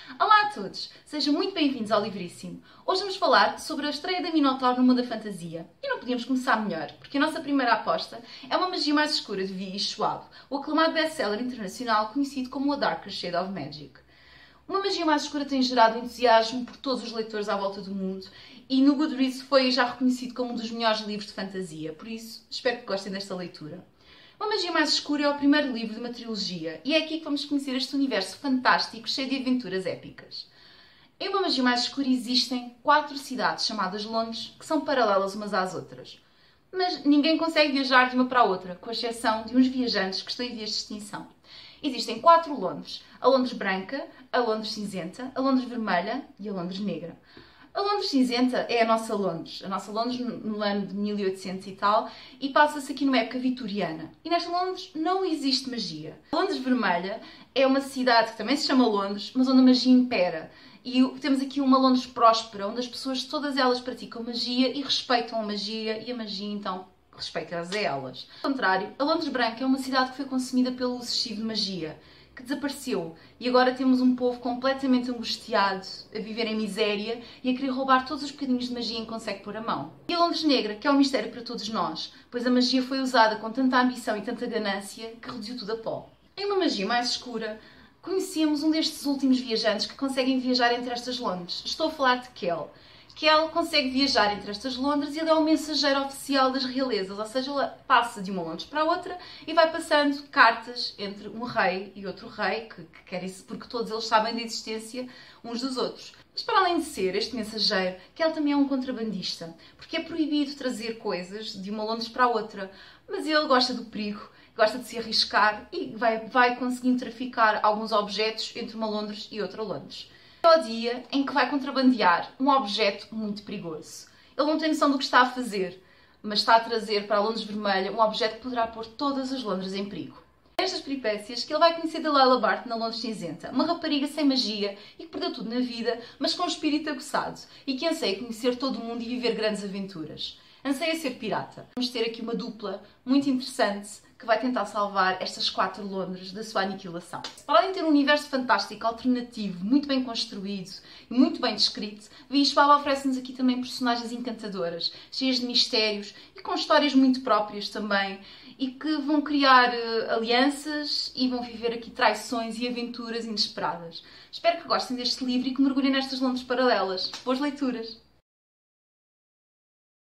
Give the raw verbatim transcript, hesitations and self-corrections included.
Olá a todos, sejam muito bem-vindos ao Livríssimo. Hoje vamos falar sobre a estreia da Minotauro no mundo da fantasia. E não podíamos começar melhor, porque a nossa primeira aposta é uma magia mais escura de V I Schwab, o aclamado best-seller internacional conhecido como A Darker Shade of Magic. Uma magia mais escura tem gerado entusiasmo por todos os leitores à volta do mundo e no Goodreads foi já reconhecido como um dos melhores livros de fantasia, por isso espero que gostem desta leitura. Uma Magia Mais Escura é o primeiro livro de uma trilogia e é aqui que vamos conhecer este universo fantástico cheio de aventuras épicas. Em Uma Magia Mais Escura existem quatro cidades chamadas Londres que são paralelas umas às outras. Mas ninguém consegue viajar de uma para a outra, com exceção de uns viajantes que estão em vias de extinção. Existem quatro Londres: a Londres Branca, a Londres Cinzenta, a Londres Vermelha e a Londres Negra. A Londres Cinzenta é a nossa Londres, a nossa Londres no ano de mil e oitocentos e tal, e passa-se aqui numa época vitoriana. E nesta Londres não existe magia. A Londres Vermelha é uma cidade que também se chama Londres, mas onde a magia impera. E temos aqui uma Londres próspera, onde as pessoas, todas elas, praticam magia e respeitam a magia, e a magia, então, respeita-as a elas. Ao contrário, a Londres Branca é uma cidade que foi consumida pelo uso excessivo de magia, que desapareceu, e agora temos um povo completamente angustiado, a viver em miséria e a querer roubar todos os bocadinhos de magia em que consegue pôr a mão. E a Londres Negra, que é um mistério para todos nós, pois a magia foi usada com tanta ambição e tanta ganância que reduziu tudo a pó. Em Uma Magia Mais Escura, conhecemos um destes últimos viajantes que conseguem viajar entre estas Londres. Estou a falar de Kell. Kell consegue viajar entre estas Londres e ele é o mensageiro oficial das realezas, ou seja, ele passa de uma Londres para a outra e vai passando cartas entre um rei e outro rei, que, que quer isso porque todos eles sabem da existência uns dos outros. Mas para além de ser este mensageiro, Kell também é um contrabandista, porque é proibido trazer coisas de uma Londres para a outra, mas ele gosta do perigo, gosta de se arriscar e vai, vai conseguindo traficar alguns objetos entre uma Londres e outra Londres. É o dia em que vai contrabandear um objeto muito perigoso. Ele não tem noção do que está a fazer, mas está a trazer para a Londres Vermelha um objeto que poderá pôr todas as Londres em perigo. É nestas peripécias que ele vai conhecer Delilah Bart na Londres Cinzenta, uma rapariga sem magia e que perdeu tudo na vida, mas com um espírito aguçado e que anseia conhecer todo o mundo e viver grandes aventuras. Anseia ser pirata. Vamos ter aqui uma dupla muito interessante que vai tentar salvar estas quatro Londres da sua aniquilação. Para além de ter um universo fantástico, alternativo, muito bem construído e muito bem descrito, V I Schwab oferece-nos aqui também personagens encantadoras, cheias de mistérios e com histórias muito próprias também, e que vão criar uh, alianças e vão viver aqui traições e aventuras inesperadas. Espero que gostem deste livro e que mergulhem nestas Londres paralelas. Boas leituras!